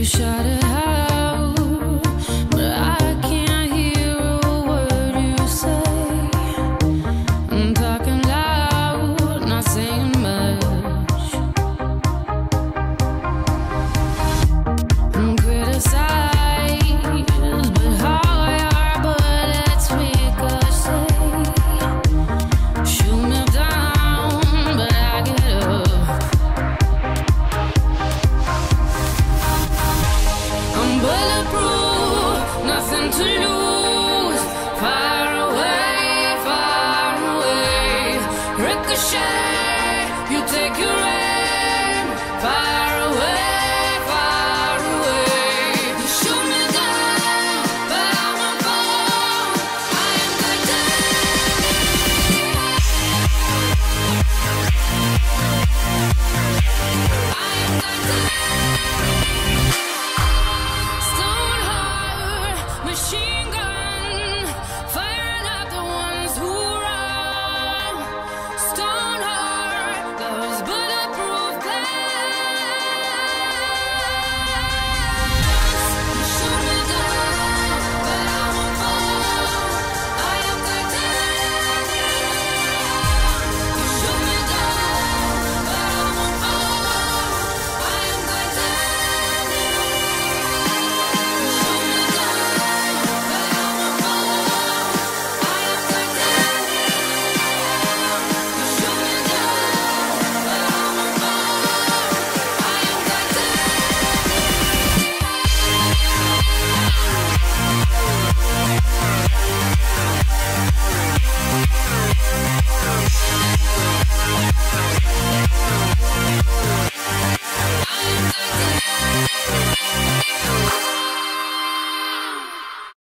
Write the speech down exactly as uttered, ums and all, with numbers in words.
You shout it out, but I can't hear a word you say. I'm talking loud, not saying much. I'm criticized, but how your bullets ricochet. Shoot me down, but I get up. I'm bulletproof, nothing to lose. Far away, far away. Ricochet, you take your aim.